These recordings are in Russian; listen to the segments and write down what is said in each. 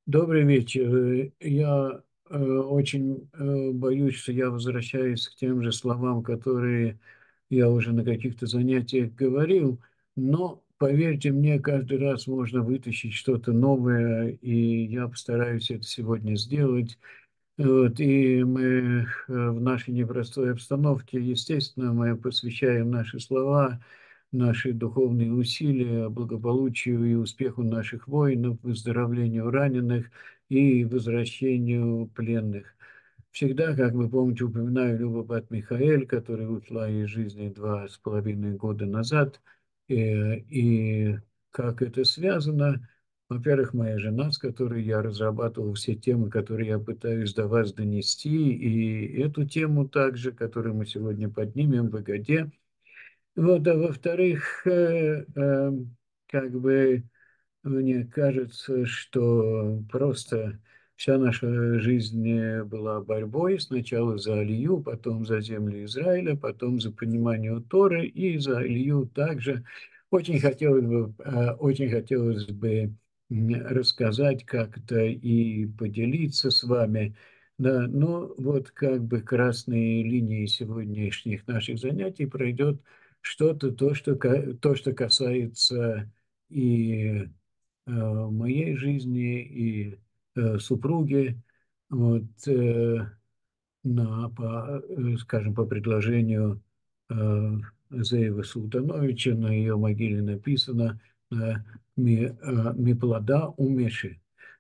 Добрый вечер. Я очень боюсь, что я возвращаюсь к тем же словам, которые я уже на каких-то занятиях говорил, но, поверьте мне, каждый раз можно вытащить что-то новое, и я постараюсь это сегодня сделать. Вот, и мы в нашей непростой обстановке, естественно, мы посвящаем наши слова, наши духовные усилия благополучию и успеху наших воинов, выздоровлению раненых и возвращению пленных. Всегда, как вы помните, упоминаю Любу Бат-Михаэль, которая ушла из жизни 2,5 года назад. И как это связано? Во-первых, моя жена, с которой я разрабатывал все темы, которые я пытаюсь до вас донести, и эту тему также, которую мы сегодня поднимем в Игаде. Вот, а во-вторых, как бы мне кажется, что просто вся наша жизнь была борьбой сначала за Алию, потом за землю Израиля, потом за понимание Торы и за Алию также. Очень хотелось бы рассказать как-то и поделиться с вами. Да, но вот как бы красной линией сегодняшних наших занятий пройдет что-то, то, что касается и моей жизни и супруги, вот, скажем, по предложению Зеева Султановича на ее могиле написано э, «Ми плода умеши»,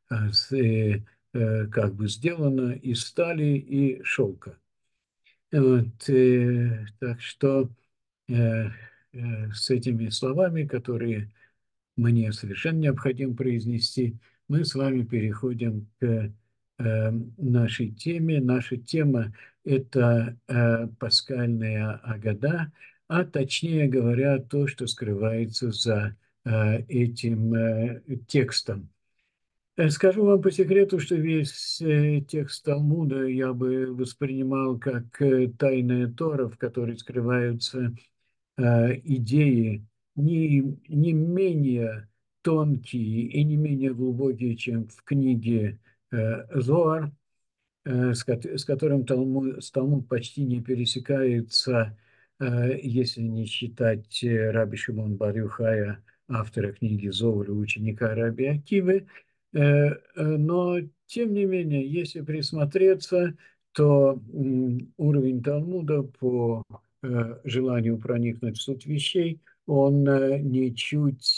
как бы сделано из стали и шелка. Вот, так что э, с этими словами, которые мне совершенно необходимо произнести, мы с вами переходим к нашей теме. Наша тема – это пасхальная Агада, а точнее говоря, то, что скрывается за этим текстом. Скажу вам по секрету, что весь текст Талмуда я бы воспринимал как тайная Тора, в которой скрываются идеи не менее тонкие и не менее глубокие, чем в книге Зоар, с которым Талмуд почти не пересекается, если не считать Раби Шимон бар Йохая, автора книги Зоар и ученика Раби Акивы. Но, тем не менее, если присмотреться, то уровень Талмуда по желанию проникнуть в суть вещей, он ничуть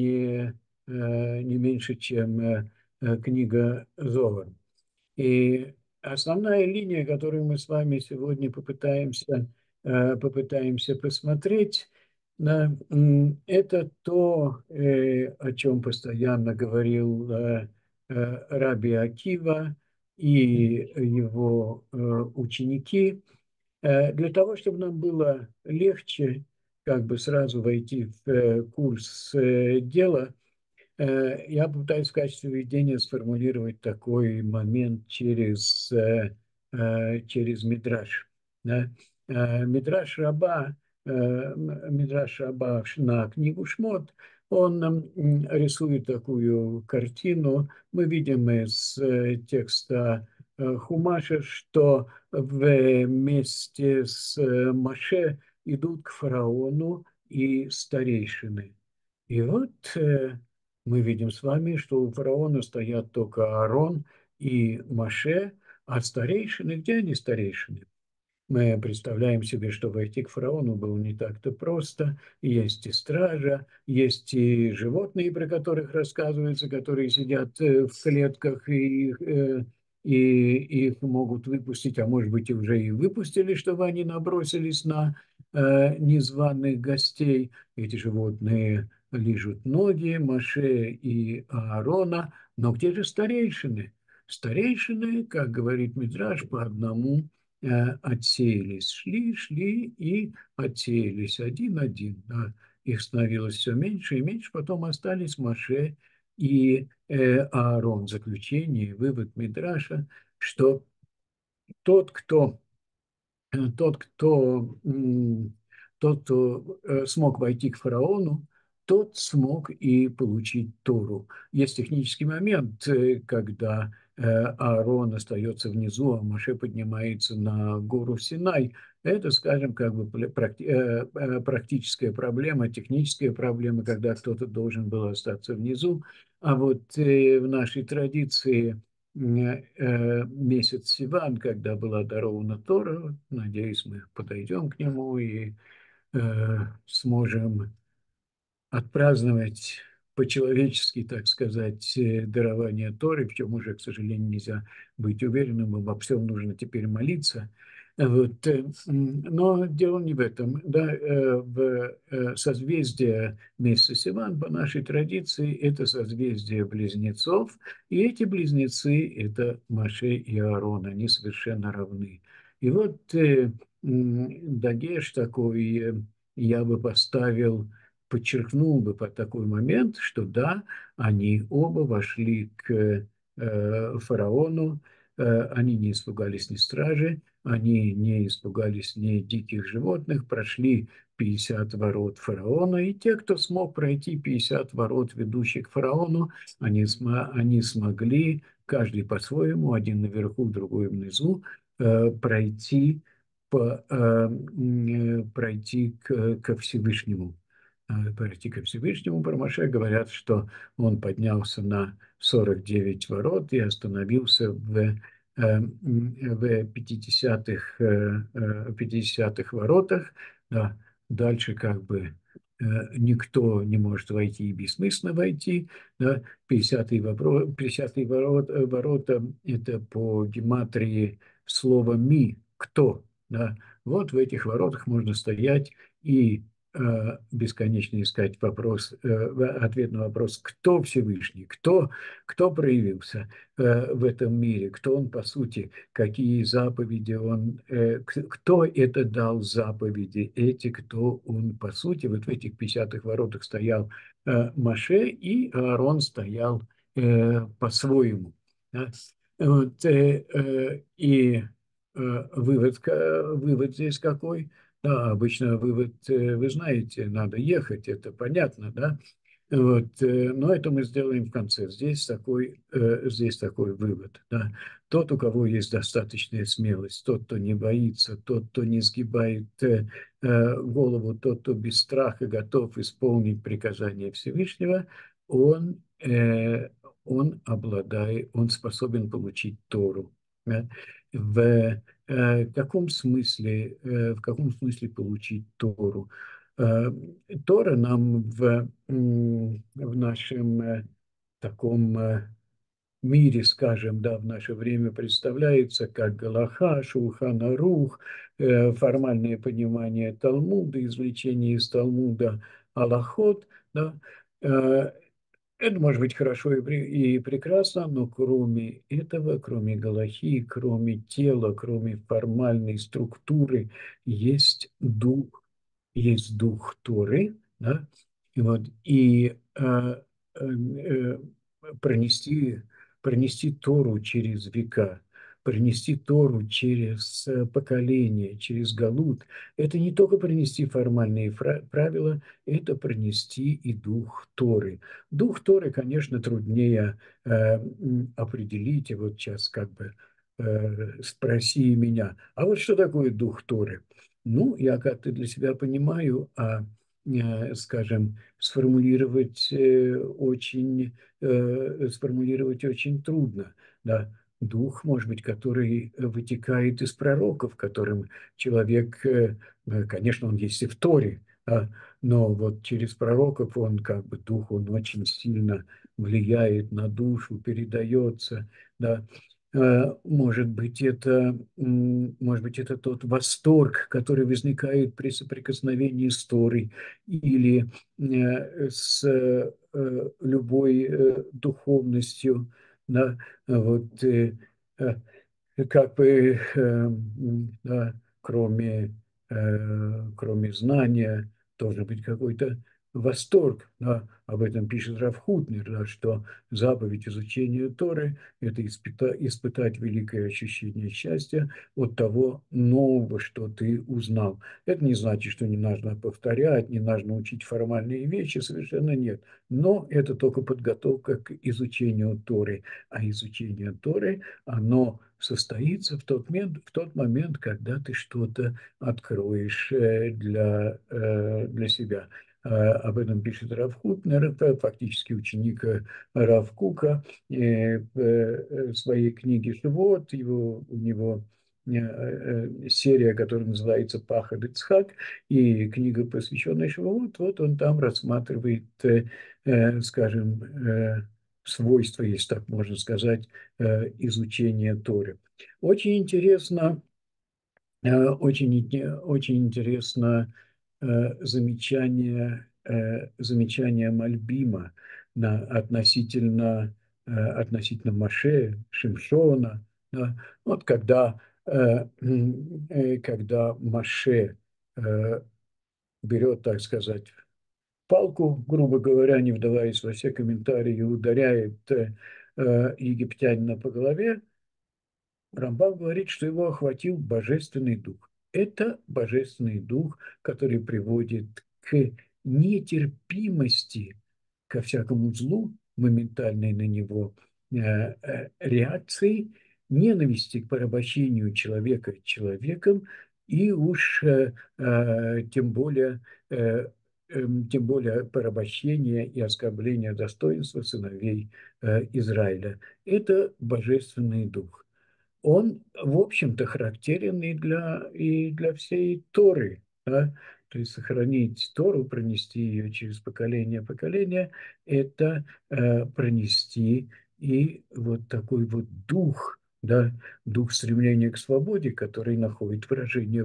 не меньше, чем книга Зоар. И основная линия, которую мы с вами сегодня попытаемся посмотреть, да, это то, о чем постоянно говорил Раби Акива и его ученики, для того, чтобы нам было легче как бы сразу войти в курс дела. Я попытаюсь в качестве введения сформулировать такой момент через Мидраш. Да? Мидраш Раба на книгу Шмот, он рисует такую картину. Мы видим из текста Хумаша, что вместе с Моше идут к фараону и старейшины. И вот мы видим с вами, что у фараона стоят только Аарон и Моше, а старейшины, где они старейшины? Мы представляем себе, что войти к фараону было не так-то просто. Есть и стража, есть и животные, про которых рассказывается, которые сидят в клетках, и их могут выпустить, а может быть, и уже и выпустили, чтобы они набросились на незваных гостей. Эти животные лижут ноги Моше и Аарона. Но где же старейшины? Старейшины, как говорит Мидраш, по одному отсеялись. Шли и отсеялись один-один. Да. Их становилось все меньше и меньше. Потом остались Моше и Аарон. Заключение, вывод Мидраша, что тот, кто, тот, кто, тот, кто смог войти к фараону, тот смог и получить Тору. Есть технический момент, когда Аарон остается внизу, а Моше поднимается на гору Синай. Это, скажем, как бы практическая проблема, техническая проблема, когда кто-то должен был остаться внизу. А вот в нашей традиции месяц Сиван, когда была дарована Тора, надеюсь, мы подойдем к нему и сможем отпраздновать по-человечески, так сказать, дарование Торы, в чем уже, к сожалению, нельзя быть уверенным, обо всем нужно теперь молиться. Вот. Но дело не в этом. Да, в созвездие месяца Сиван по нашей традиции это созвездие близнецов, и эти близнецы – это Моше и Аарон, они совершенно равны. И вот дагеш такой я бы поставил, подчеркнул бы под такой момент, что да, они оба вошли к фараону, они не испугались ни стражи, они не испугались ни диких животных, прошли 50 ворот фараона, и те, кто смог пройти 50 ворот, ведущих к фараону, они смогли, каждый по-своему, один наверху, другой внизу, пройти, пройти ко Всевышнему. Пройти ко Всевышнему. Про Моше говорят, что он поднялся на 49 ворот и остановился в 50-х воротах. Да, дальше как бы никто не может войти и бессмысленно войти. Да. 50-е ворота – это по гематрии слова «ми» – «кто». Да. Вот в этих воротах можно стоять и бесконечно искать ответ на вопрос, кто Всевышний, кто проявился в этом мире, кто он по сути, какие заповеди он, кто это дал заповеди, эти, кто он по сути. Вот в этих 50-х воротах стоял Моше, и Аарон стоял по-своему. Да? Вот, и вывод здесь какой? Да, обычно вывод, вы знаете, надо ехать, это понятно, да? Вот, но это мы сделаем в конце. Здесь такой вывод. Да? Тот, у кого есть достаточная смелость, тот, кто не боится, тот, кто не сгибает голову, тот, кто без страха готов исполнить приказания Всевышнего, он способен получить Тору. Да? В каком смысле получить Тору? Э, Тора нам в нашем таком мире, скажем, да, в наше время представляется как Галаха, Шулхан Арух, формальное понимание Талмуда, извлечение из Талмуда алахот, да. Это может быть хорошо и прекрасно, но кроме этого, кроме Галахи, кроме тела, кроме формальной структуры, есть дух, есть дух Торы, да, и, вот, и пронести, пронести Тору через века, пронести Тору через поколения, через Галут, это не только пронести формальные правила, это пронести и дух Торы. Дух Торы, конечно, труднее определить, и вот сейчас как бы спроси меня, а вот что такое дух Торы? Ну, я как-то для себя понимаю, скажем, сформулировать очень трудно. Да. Дух, может быть, который вытекает из пророков, которым человек, конечно, он есть и в Торе, да, но вот через пророков он как бы дух, он очень сильно влияет на душу, передается, да. Может быть, это тот восторг, который возникает при соприкосновении с Торой или с любой духовностью, да, вот, э, как бы, да, кроме знания, должен быть какой-то восторг, да, об этом пишет Рав Хутнер, да, что заповедь изучения Торы – это испытать великое ощущение счастья от того нового, что ты узнал. Это не значит, что не нужно повторять, не нужно учить формальные вещи, совершенно нет. Но это только подготовка к изучению Торы. А изучение Торы, оно состоится в тот момент, когда ты что-то откроешь для себя. Об этом пишет Рав Хутнер, фактически ученик Рав Кука, в своей книге «Шивот». У него серия, которая называется «Пахад Ицхак», и книга, посвященная Шивот. Вот он там рассматривает, скажем, свойства, если так можно сказать, изучения Торы. Очень интересно, очень интересно замечание Мальбима относительно Моше, Шимшона. Да. Вот когда Моше берет, так сказать, палку, грубо говоря, не вдаваясь во все комментарии, и ударяет египтянина по голове, Рамбам говорит, что его охватил божественный дух. Это божественный дух, который приводит к нетерпимости ко всякому злу, моментальной на него реакции, ненависти к порабощению человека человеком, и уж тем более порабощение и оскорбление достоинства сыновей Израиля. Это божественный дух. Он, в общем-то, характерен и для всей Торы. Да? То есть сохранить Тору, пронести ее через поколение, это пронести и вот такой вот дух, да, дух стремления к свободе, который находит выражение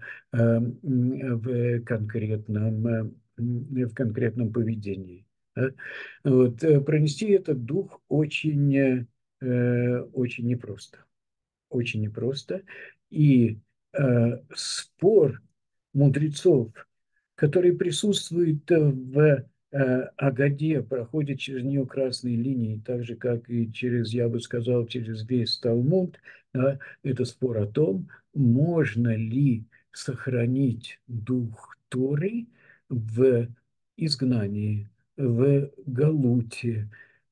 в конкретном поведении. Да? Вот, пронести этот дух очень непросто, очень непросто. И спор мудрецов, который присутствует в Агаде, проходит через нее красные линии, так же, как и через, я бы сказал, через весь Талмуд, да, это спор о том, можно ли сохранить дух Торы в изгнании, в Галуте,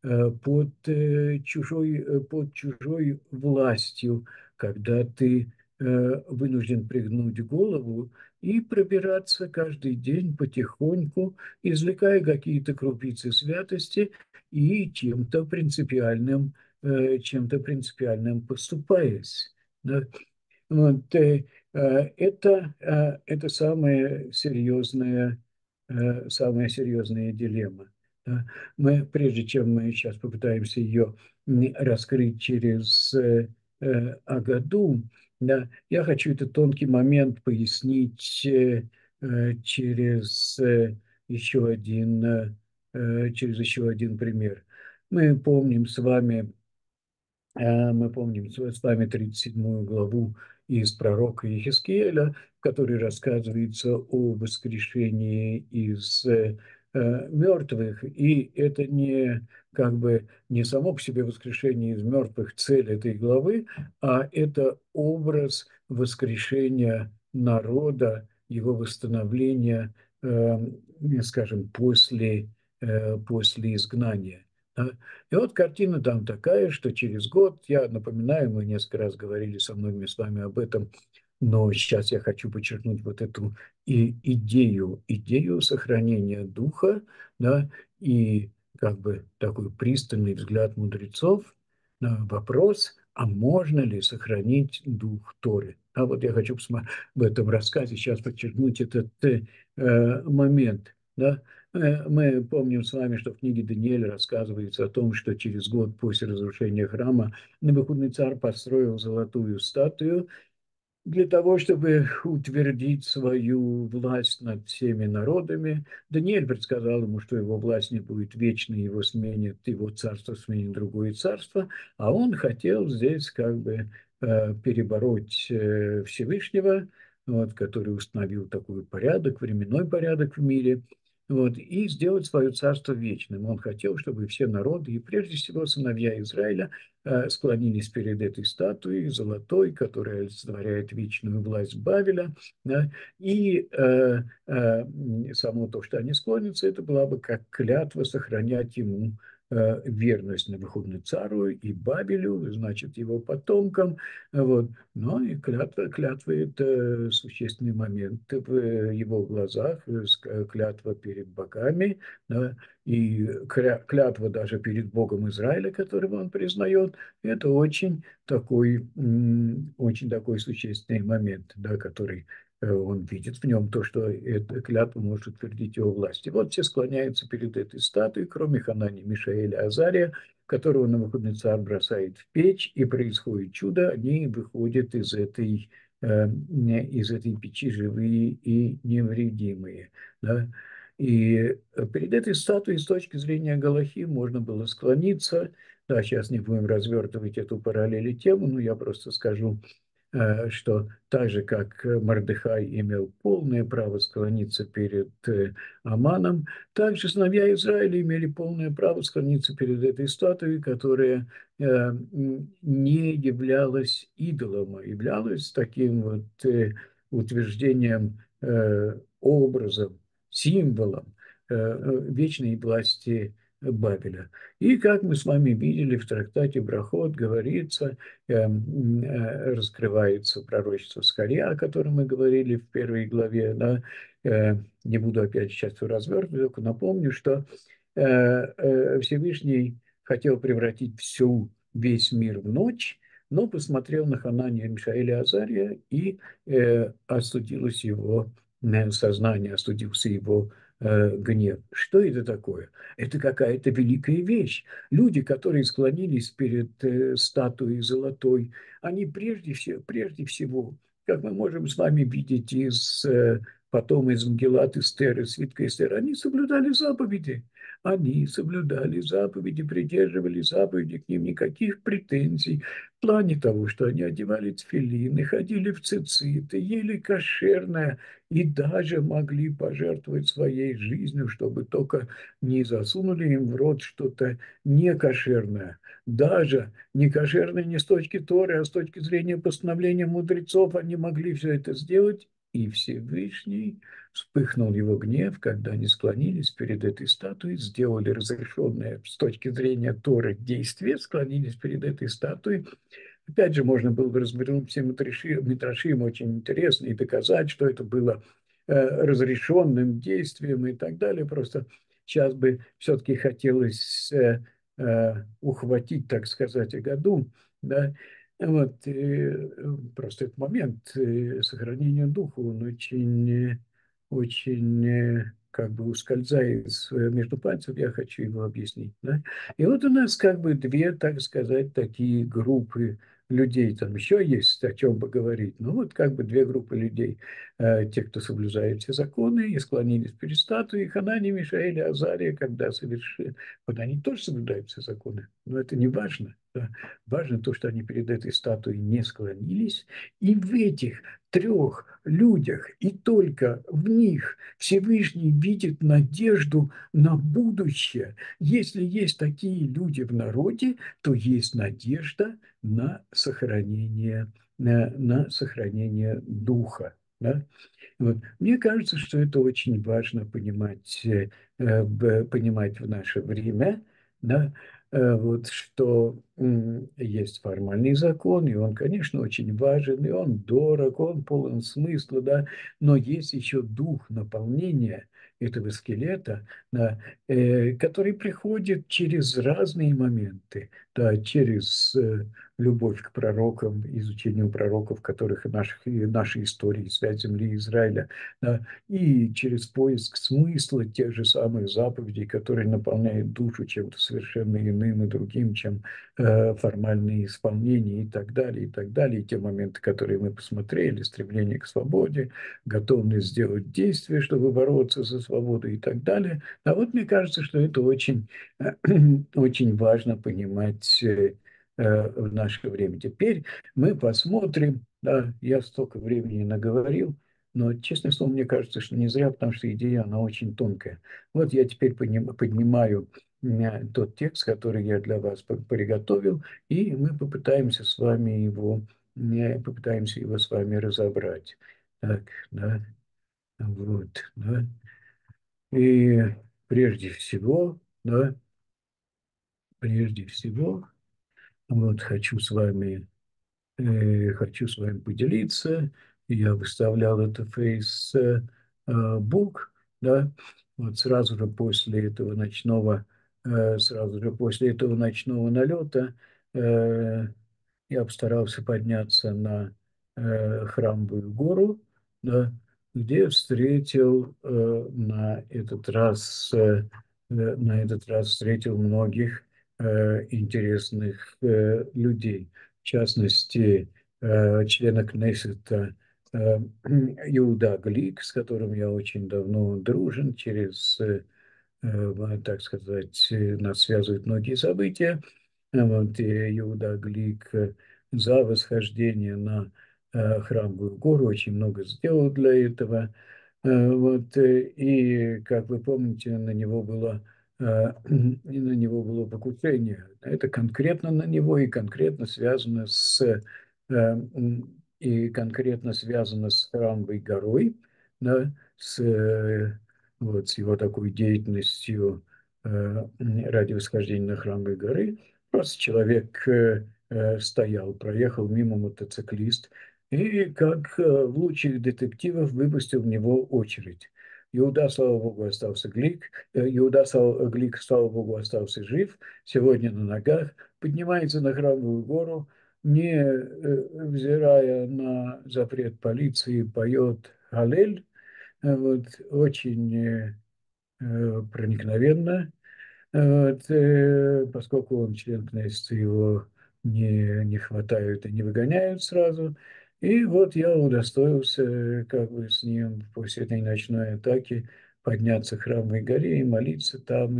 под чужой властью, когда ты вынужден пригнуть голову и пробираться каждый день потихоньку, извлекая какие-то крупицы святости и чем-то принципиальным поступаясь. Да? Вот, это самая серьезная дилемма. Да. Прежде чем мы сейчас попытаемся ее раскрыть через Агаду, да, я хочу этот тонкий момент пояснить через еще один пример. Мы помним с вами мы помним с вами 37 главу из пророка Иезекииля, в которой рассказывается о воскрешении из мертвых. И это не само по себе воскрешение из мертвых цель этой главы, а это образ воскрешения народа, его восстановления, скажем, после изгнания. Да. И вот картина там такая, что через год, я напоминаю, мы несколько раз говорили со многими с вами об этом, но сейчас я хочу подчеркнуть вот эту идею сохранения духа, да, и как бы такой пристальный взгляд мудрецов на вопрос, а можно ли сохранить дух Торы. А вот я хочу в этом рассказе сейчас подчеркнуть этот момент, да. Мы помним с вами, что в книге Даниэля рассказывается о том, что через год после разрушения храма Навуходоносор построил золотую статую для того, чтобы утвердить свою власть над всеми народами. Даниэль предсказал ему, что его власть не будет вечной, его царство сменит другое царство, а он хотел здесь как бы перебороть Всевышнего, вот, который установил такой порядок, временной порядок в мире. вот, и сделать свое царство вечным. Он хотел, чтобы все народы, и прежде всего сыновья Израиля, склонились перед этой статуей золотой, которая олицетворяет вечную власть Бавеля, да, и само то, что они склонятся, это была бы как клятва сохранять ему верность Навуходоносору и Бабелю, значит, его потомкам. Вот. Но и клятва – это существенный момент в его глазах, клятва перед богами, да, и клятва даже перед Богом Израиля, которого он признает, это очень такой существенный момент, да, который он видит в нем то, что эта клятва может утвердить его власть. И вот все склоняются перед этой статуей, кроме Ханани, Мишаэля, Азария, которого Навуходоносор бросает в печь, и происходит чудо, они выходят из этой печи живые и невредимые. Да? И перед этой статуей с точки зрения Галахи можно было склониться. Да, сейчас не будем развертывать эту параллель и тему, но я просто скажу, что так же, как Мордехай имел полное право склониться перед Аманом, также сыновья Израиля имели полное право склониться перед этой статуей, которая не являлась идолом, а являлась таким вот утверждением, образом, символом вечной власти Бабеля. И как мы с вами видели в трактате Брахот, говорится, раскрывается пророчество Скарья, о котором мы говорили в первой главе. Да? Не буду опять сейчас все развертывать, только напомню, что Всевышний хотел превратить весь мир в ночь, но посмотрел на Хананию, Мишаэля, Азария, и остудилось его сознание, остудился его гнев. Что это такое? Это какая-то великая вещь. Люди, которые склонились перед статуей золотой, они прежде всего, как мы можем с вами видеть потом из Мгилат Эстер, свитка Эстер, они соблюдали заповеди. Они соблюдали заповеди, придерживались заповеди, к ним никаких претензий. В плане того, что они одевали тфилины, ходили в цицит, ели кошерное и даже могли пожертвовать своей жизнью, чтобы только не засунули им в рот что-то некошерное. Даже некошерное не с точки Торы, а с точки зрения постановления мудрецов они могли все это сделать, и Всевышний вспыхнул его гнев, когда они склонились перед этой статуей, сделали разрешенное с точки зрения Торы действие, склонились перед этой статуей. Опять же, можно было бы развернуть все мидрашим очень интересно и доказать, что это было разрешенным действием и так далее. Просто сейчас бы все-таки хотелось ухватить, так сказать, году, да, вот, просто этот момент сохранения духа, он очень как бы ускользает между пальцев, я хочу его объяснить. Да? И вот у нас как бы две, так сказать, такие группы людей. Там еще есть о чем поговорить. Но вот как бы две группы людей. Те, кто соблюдает все законы и склонились перед статуей, Ханани, Мишаэль, Азария, когда совершили... Вот они тоже соблюдают все законы. Но это не важно. Да? Важно то, что они перед этой статуей не склонились. И в этих трех людях, и только в них Всевышний видит надежду на будущее. Если есть такие люди в народе, то есть надежда на сохранение, на сохранение духа. Да? Вот. Мне кажется, что это очень важно понимать, понимать в наше время, да, вот, что есть формальный закон, и он, конечно, очень важен, и он дорог, он полон смысла, да, но есть еще дух наполнения этого скелета, да, который приходит через разные моменты, да, через любовь к пророкам, изучению пророков, которых и нашей истории, связь земли и Израиля, да, и через поиск смысла тех же самых заповедей, которые наполняют душу чем-то совершенно иным и другим, чем формальные исполнения и так далее, и так далее. И те моменты, которые мы посмотрели, стремление к свободе, готовность сделать действия, чтобы бороться за свободу и так далее. А вот мне кажется, что это очень, очень важно понимать в наше время. Теперь мы посмотрим, да, я столько времени наговорил, Но, честное слово, мне кажется, что не зря, потому что идея, она очень тонкая. Вот я теперь поднимаю тот текст, который я для вас приготовил, и мы попытаемся его с вами разобрать. Так, да, вот, да. И прежде всего, да, прежде всего, вот хочу с вами поделиться. Я выставлял это в Facebook, да, вот сразу же после этого ночного налета э, я постарался подняться на Храмовую гору, да, где встретил на этот раз встретил многих интересных людей. В частности, члена Кнессета Иуда Глик, с которым я очень давно дружен, так сказать, нас связывают многие события. Вот, и Иуда Глик за восхождение на Храмовую гору очень много сделал для этого. Вот, и, как вы помните, на него было покушение. Это конкретно на него и конкретно связано с Храмовой горой, да, с его такой деятельностью ради восхождения на Храмовой горы. Просто человек стоял, проехал мимо мотоциклист и, как в лучших детективов, выпустил в него очередь. Иуда, слава богу, Глик, слава богу, остался жив, сегодня на ногах, поднимается на Храмовую гору, не взирая на запрет полиции, поет «Аллель», вот, очень проникновенно. Вот, поскольку он член Кнессета, его не хватают и не выгоняют сразу. И вот я удостоился как бы с ним после этой ночной атаки подняться к Храмовой горе и молиться там,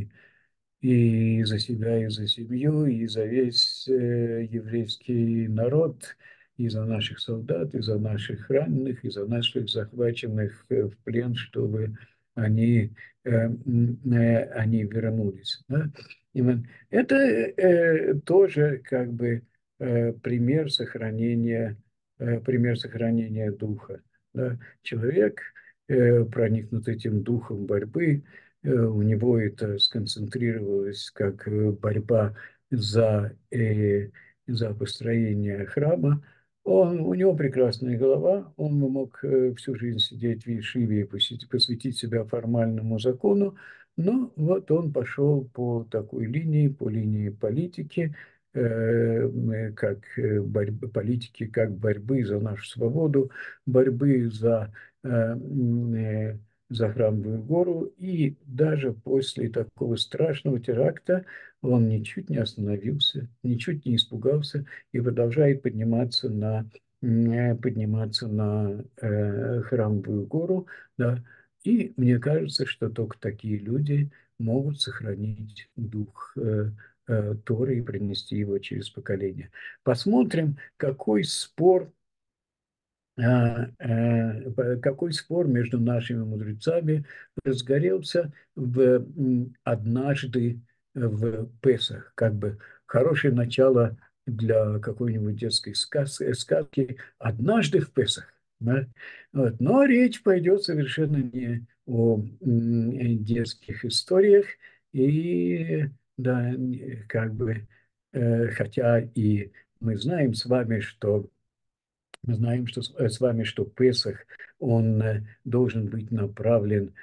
и за себя, и за семью, и за весь еврейский народ, и за наших солдат, и за наших раненых, и за наших захваченных в плен, чтобы они вернулись. Да? Это тоже как бы пример сохранения духа. Да? Человек, проникнут этим духом борьбы, у него это сконцентрировалось как борьба за построение храма. У него прекрасная голова, он мог всю жизнь сидеть в Ешиве и посвятить себя формальному закону, но вот он пошел по такой линии, по линии политики, политики как борьбы за нашу свободу, борьбы за Храмовую гору, и даже после такого страшного теракта он ничуть не остановился, ничуть не испугался и продолжает подниматься на Храмовую гору, да. И мне кажется, что только такие люди могут сохранить дух Торы и принести его через поколение. Посмотрим, какой спор между нашими мудрецами разгорелся однажды в Песах. Как бы хорошее начало для какой-нибудь детской сказки «Однажды в Песах». Да? Вот. Но речь пойдет совершенно не о детских историях. И да, как бы, хотя и мы знаем с вами, что мы знаем, с вами, что Песах, он должен быть направлен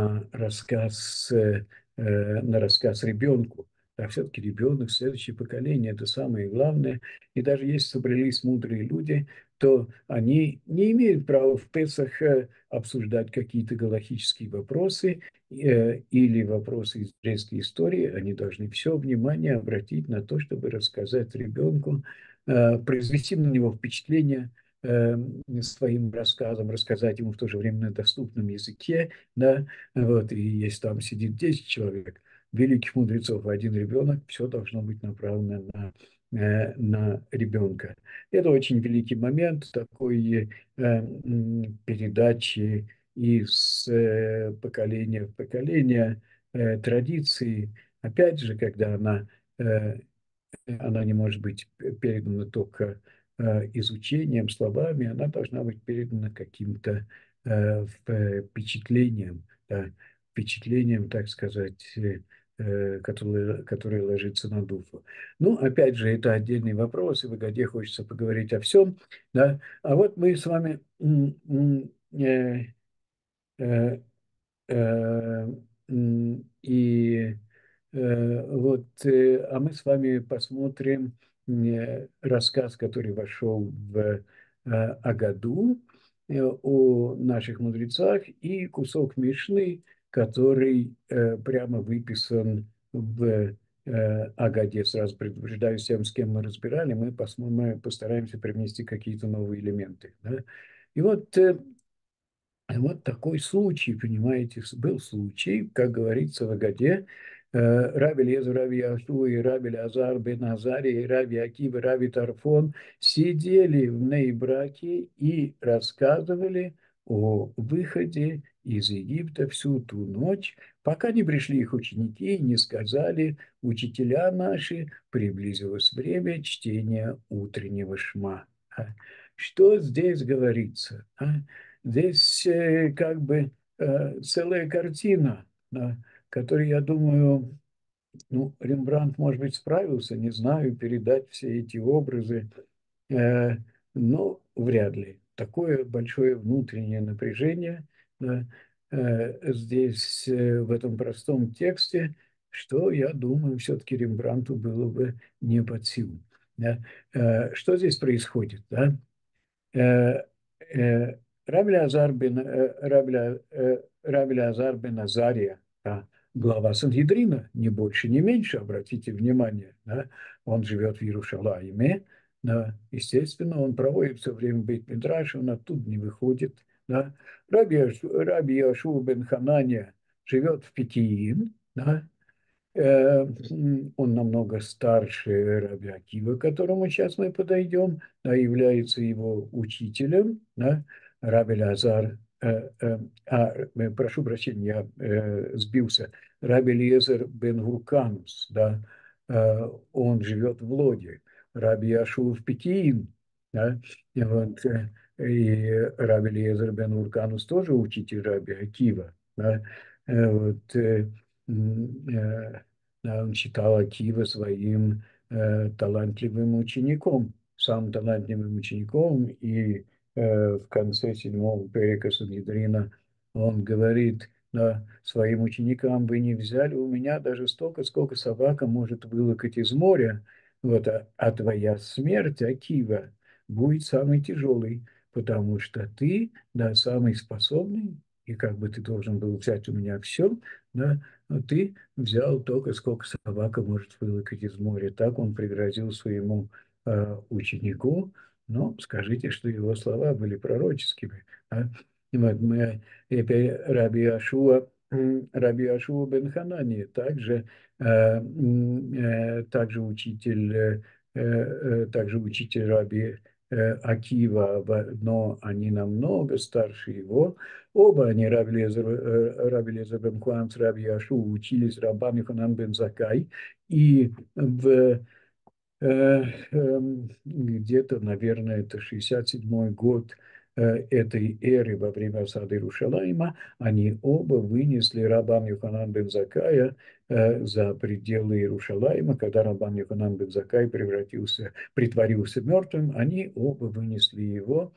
на рассказ ребенку. А все-таки ребенок, следующее поколение, это самое главное. И даже если собрались мудрые люди, то они не имеют права в Песах обсуждать какие-то галахические вопросы или вопросы из еврейской истории. Они должны все внимание обратить на то, чтобы рассказать ребенку, произвести на него впечатление своим рассказом, рассказать ему в то же время на доступном языке, да, вот, и если там сидит 10 человек, великих мудрецов один ребенок, все должно быть направлено на ребенка. Это очень великий момент такой передачи из поколения в поколение традиции. Опять же, когда она не может быть передана только изучением, словами, она должна быть передана каким-то впечатлением, да, впечатлением, так сказать, которое ложится на душу. Ну, опять же, это отдельный вопрос, и в «Годе» хочется поговорить о всем, да. А вот мы с вами э, Э, И а мы с вами посмотрим рассказ, который вошел в Агаду, о наших мудрецах, и кусок Мишны, который прямо выписан в Агаде. Сразу предупреждаю всем, с кем мы разбирали, мы постараемся привнести какие-то новые элементы. Да? И вот такой случай, понимаете, был случай, как говорится в Агаде, Раби Лезу, Раби Яшу и Раби Лазар бен Азария, и Раби Акива, Раби Тарфон сидели в Нейбраке и рассказывали о выходе из Египта всю ту ночь, пока не пришли их ученики и не сказали: учителя наши, приблизилось время чтения утреннего шма. Что здесь говорится? Здесь как бы целая картина, да, которой, я думаю, ну, Рембрандт, может быть, справился, не знаю, передать все эти образы, э, но вряд ли. Такое большое внутреннее напряжение, да, здесь, в этом простом тексте, что, я думаю, все-таки Рембрандту было бы не под силу. Да. Что здесь происходит? Да? Э, э, Раби Леазар бен Азария, да, глава Сангидрина, не больше, не меньше, обратите внимание, да, он живет в Иерушалайме, да, естественно, он проводит все время бейт-мидраш, он оттуда не выходит. Да. Раби Яшуа бен Ханания живет в Пекиин, да, он намного старше Раби Акива, к которому сейчас мы подойдем, да, является его учителем, да, Раби Лазар, прошу прощения, я сбился, Раби Лезер бен Гурканус, да, он живет в Лоде, Раби Яшуа в Пекин, да, и Раби Лезер бен Гурканус тоже учитель Раби Акива, да, вот, да, он считал Акива своим талантливым учеником, самым талантливым учеником, и в конце седьмого перека Сангидрина он говорит, да, своим ученикам: вы не взяли у меня даже столько, сколько собака может вылокать из моря, вот, а твоя смерть, Акива, будет самой тяжелой, потому что ты, да, самый способный, и как бы ты должен был взять у меня все, да, но ты взял только, сколько собака может вылокать из моря. Так он пригрозил своему ученику. Но скажите, что его слова были пророческими. А? И вот мы, Раби Ашуа бен Ханани, также также учитель Раби Акива, но они намного старше его. Оба они, Раби Лезер бен Хуан с Раби Яшу, учились Рабан Йоханан бен Закай. И где-то, наверное, это 67-й год этой эры, во время осады Иерушалайма, они оба вынесли Рабан Йоханан бен Закая за пределы Иерушалайма. Когда Рабан Йоханан бен Закай притворился мертвым, они оба вынесли его.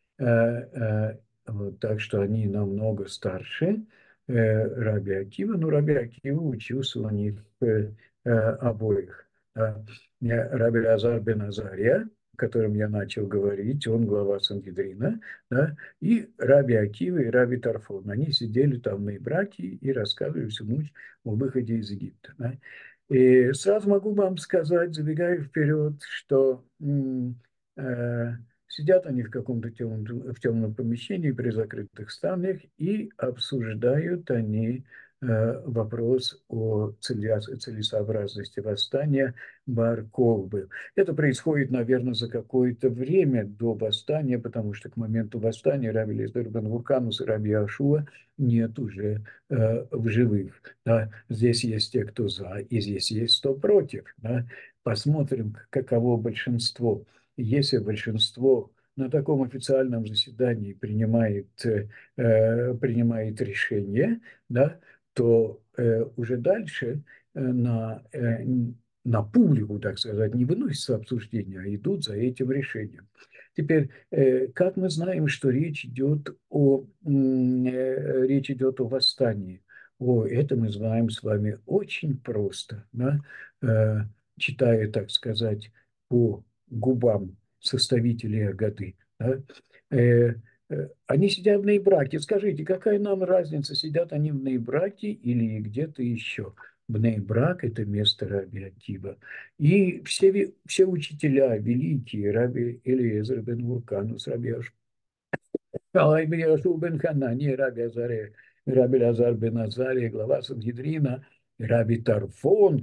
Вот, так что они намного старше Раби Акива, но Раби Акива учился у них обоих. Раби Лазар бен Азария, о котором я начал говорить, он глава Сангидрина, да, и Раби Акива и Раби Тарфон. Они сидели там на Ибраке и рассказывали всю ночь о выходе из Египта. Да. И сразу могу вам сказать, забегая вперед, что э, сидят они в каком-то темном помещении при закрытых станах и обсуждают они вопрос о целесообразности восстания Бар-Кохбы. Это происходит, наверное, за какое-то время до восстания, потому что к моменту восстания Раби Элиэзер бен Вурканус и Раби Йошуа нет уже в живых. Да? Здесь есть те, кто за, и здесь есть кто против. Да? Посмотрим, каково большинство. Если большинство на таком официальном заседании принимает решение, да, то уже дальше на публику, так сказать, не выносится обсуждение, а идут за этим решением. Теперь, как мы знаем, что речь идет о восстании? Это мы знаем с вами очень просто, да? Э, читая, так сказать, по губам составителей Агады. Да? Э, Они сидят в Нейбраке. Скажите, какая нам разница, сидят они в Нейбраке или где-то еще? Бней-Брак – это место Раби Акива. И все учителя великие, Раби Элиэзер бен Вурканус, Раби Йошуа бен Ханани, Раби Азаре, Раби Лазар бен Азария, глава Сангидрина, Раби Тарфон,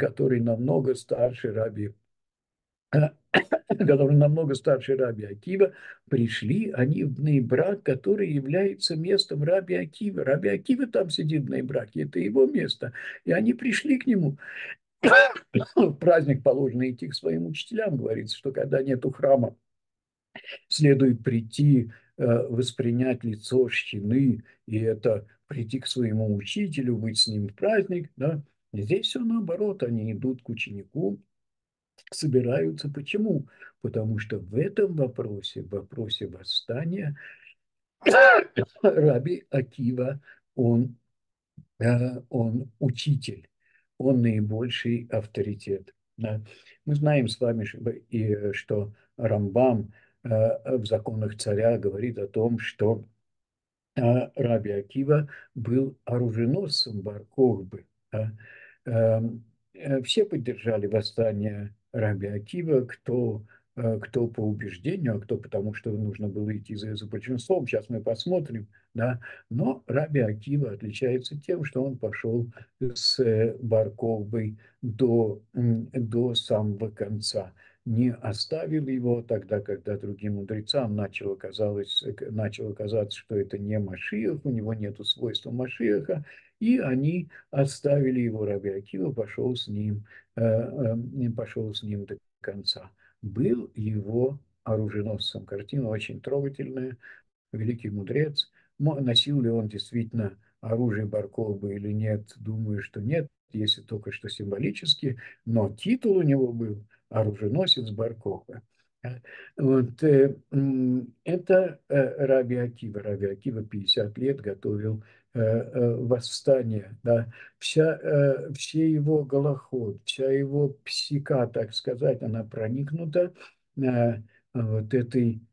который намного старше Раби Акива, пришли они в Бней-Брак, который является местом Раби Акива. Раби Акива там сидит в Бней-Браке, это его место. И они пришли к нему. В праздник положено идти к своим учителям, говорится, что когда нету храма, следует прийти, воспринять лицо щины, и это прийти к своему учителю, быть с ним в праздник. Да? Здесь все наоборот, они идут к ученику, собираются. Почему? Потому что в этом вопросе, в вопросе восстания, Раби Акива, он, он учитель, он наибольший авторитет. Да. Мы знаем с вами, что Рамбам в законах царя говорит о том, что Раби Акива был оруженосцем Бар-Кохбы. Да. Все поддержали восстание Раби Акива, кто по убеждению, а кто потому, что нужно было идти за большинством. Сейчас мы посмотрим. Да. Но Раби Акива отличается тем, что он пошел с Бар-Кохбой до самого конца, не оставил его тогда, когда другим мудрецам начало казаться, что это не Машиах, у него нет свойства Машиаха, и они оставили его. Раби Акива пошел с ним до конца. Был его оруженосцем. Картина очень трогательная, великий мудрец. Носил ли он действительно оружие Баркова или нет? Думаю, что нет, если только что символически, но титул у него был оруженосец Баркова. Вот, это Раби Акива. Раби Акива 50 лет готовил восстание. Да. Все его голоход, вся его псика, так сказать, она проникнута вот этой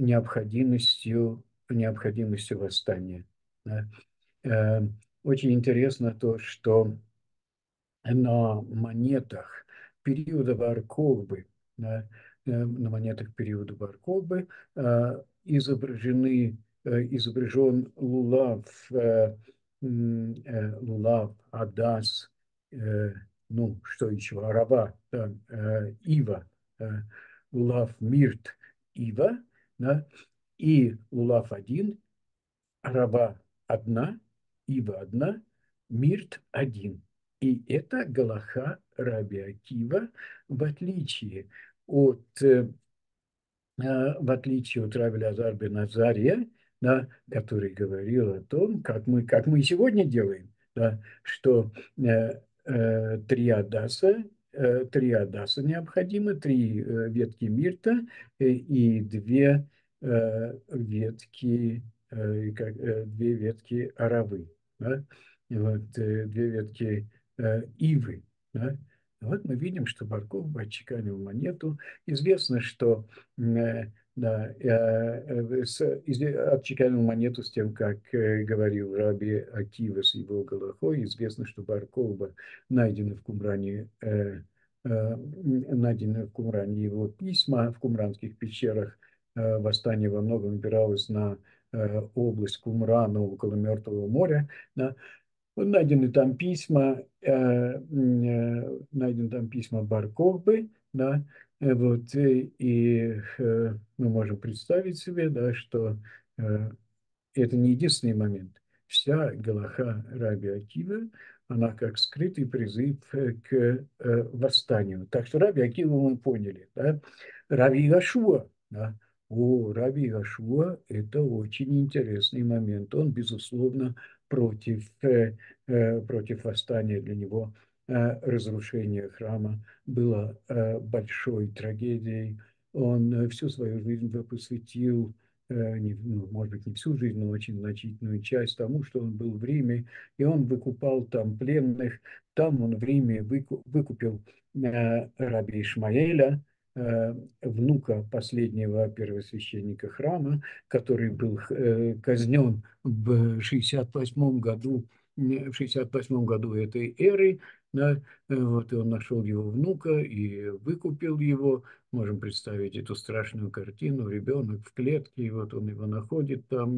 необходимостью восстания. Да. Э, Очень интересно то, что на монетах периода Бар-Кохбы, да, на монетах периода Бар-Кохбы изображен лулав, лулав, адас, ну, что еще, арава, да, ива, лулав, мирт, ива, да, и лулав один, арава одна, ива одна, мирт один. И это галаха Раби Акива, в отличие от Раби Элиэзер бен Азария, да, который говорил о том, как мы сегодня делаем, да, что три адаса необходимы, три ветки мирта и две ветки аравы, да, вот, две ветки ивы. Да. Вот мы видим, что Барков отчеканил монету. Известно, что да, отчеканил монету с тем, как говорил Раби Акива с его Галахой. Известно, что Бар-Кохба найдены в Кумране, найдены в Кумране его письма в кумранских пещерах. Восстание во многом опиралось на область Кумрана около Мертвого моря. Да. Найдены там письма Бар-Кохбы, да, мы можем представить себе, да, что э, это не единственный момент. Вся Галаха Раби Акивы, она как скрытый призыв к восстанию. Так что Раби Акиву мы поняли. Да? Раби Иошуа, да? Раби Иошуа – это очень интересный момент. Он, безусловно, против восстания. Для него разрушение храма было большой трагедией. Он всю свою жизнь посвятил может быть, не всю жизнь, но очень значительную часть тому, что он был в Риме, и он выкупал там пленных. Там он в Риме выкупил раби Ишмаэля, внука последнего первосвященника храма, который был казнен в 68 году, в 68 году этой эры. Да, и он нашел его внука и выкупил его. Можем представить эту страшную картину. Ребенок в клетке, и вот он его находит там,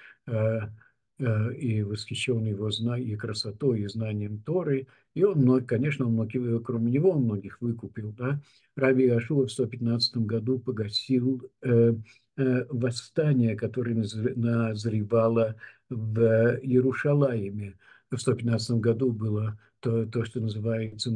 и восхищен его и красотой, и знанием Торы. И он, конечно, кроме него, он многих выкупил. Да? Раби Иошуа в 115 году погасил восстание, которое назревало в Иерушалаиме. В 115 году было то, что называется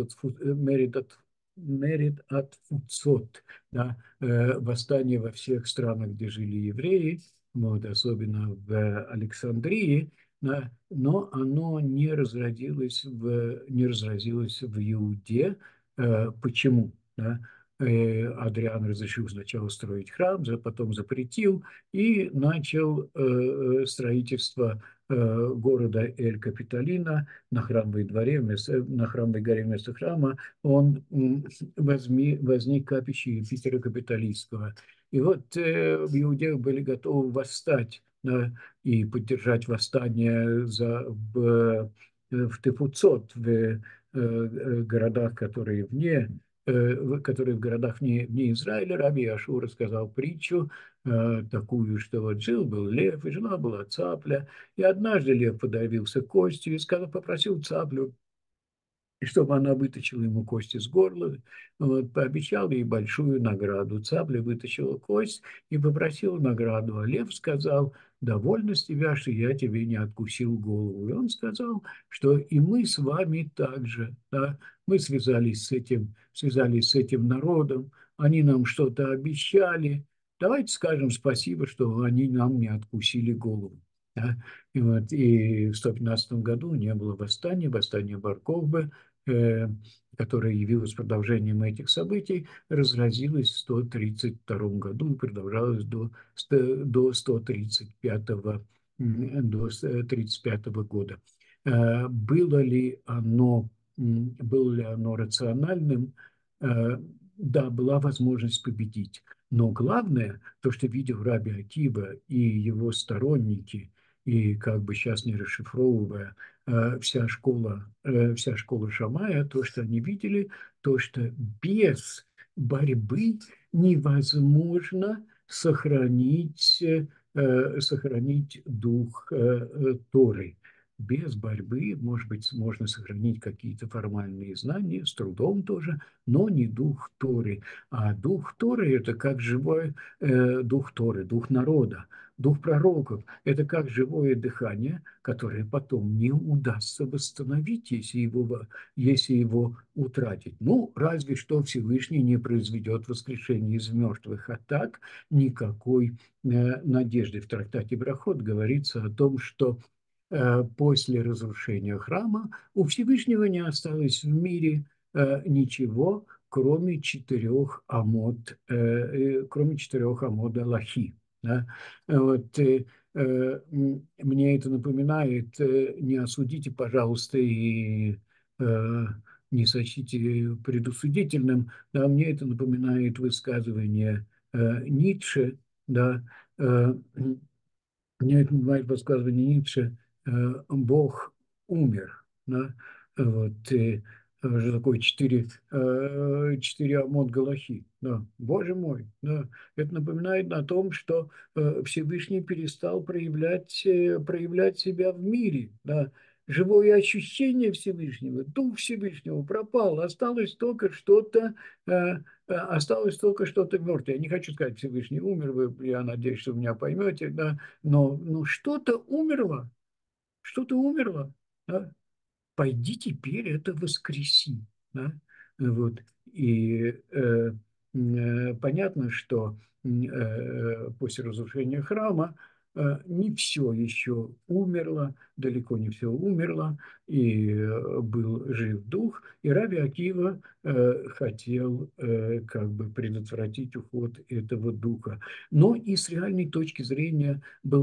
Мерид от Фуцот, да, восстание во всех странах, где жили евреи, вот, особенно в Александрии, да, но оно не разразилось в Иуде. Почему? Да? Адриан разрешил сначала строить храм, потом запретил и начал строительство города Эль-Капитолина на Храмовой на Храмовой горе вместо храма. Возник капище Юпитера Капитолийского. И вот в иудеях были готовы восстать, да, и поддержать восстание в Тефуцот, городах, которые в городах вне Израиля. Раби Ашур рассказал притчу такую, что вот жил-был лев, и жила была цапля, и однажды лев подавился костью и попросил цаплю, и чтобы она вытащила ему кость из горла, вот, пообещал ей большую награду. Цапля вытащила кость и попросила награду, а лев сказал: «Довольно с тебя, что я тебе не откусил голову». И он сказал, что и мы с вами также, да, мы связались с этим народом, они нам что-то обещали, давайте скажем спасибо, что они нам не откусили голову. Да? И в 115 году не было восстания Бар-Кохбы, э, которое явилось продолжением этих событий, разразилось в 132 году и продолжалось до 135 года. Было ли оно рациональным? Да, была возможность победить. Но главное, то, что видел Раби Акива и его сторонники, и как бы сейчас не расшифровывая, вся школа Шамая, то, что они видели, то, что без борьбы невозможно сохранить дух Торы. Без борьбы, может быть, можно сохранить какие-то формальные знания, с трудом тоже, но не дух Торы. А дух Торы – это как живой дух Торы, дух народа, дух пророков. Это как живое дыхание, которое потом не удастся восстановить, если его утратить. Ну, разве что Всевышний не произведет воскрешение из мертвых. А так никакой надежды. В трактате Брахот говорится о том, что после разрушения храма у Всевышнего не осталось в мире ничего, кроме четырех амод Аллахи. Да? Вот, мне это напоминает, не осудите, пожалуйста, и не сочтите предусудительным, да, мне это напоминает высказывание Ницше, да, мне это напоминает высказывание Ницше: Бог умер. Да? Вот, что такое четыре амод Галахи. Да. Боже мой, да. Это напоминает о том, что Всевышний перестал проявлять себя в мире. Да. живое ощущение Всевышнего, Дух Всевышнего пропал, осталось только что-то мертвое. Я не хочу сказать, Всевышний умер, я надеюсь, что вы меня поймете, да, но что-то умерло, да? Пойди теперь это воскреси. Да? Вот. И понятно, что после разрушения храма не все еще умерло, далеко не все умерло, и был жив дух, и Раби Акива хотел как бы предотвратить уход этого духа. Но и с реальной точки зрения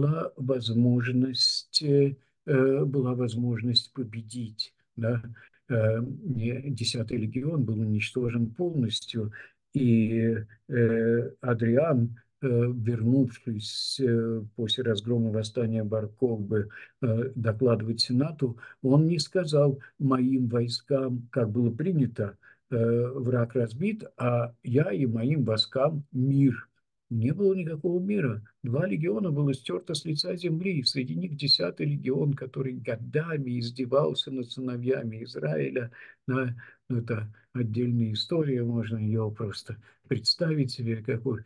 была возможность победить. Да? 10-й легион был уничтожен полностью, и Адриан, вернувшись после разгрома восстания Бар-Кохбы докладывать Сенату, он не сказал моим войскам, как было принято, враг разбит, а я и моим войскам мир. Не было никакого мира. 2 легиона было стерто с лица земли. Среди них 10-й легион, который годами издевался над сыновьями Израиля. Да, это отдельная история, можно ее просто представить себе,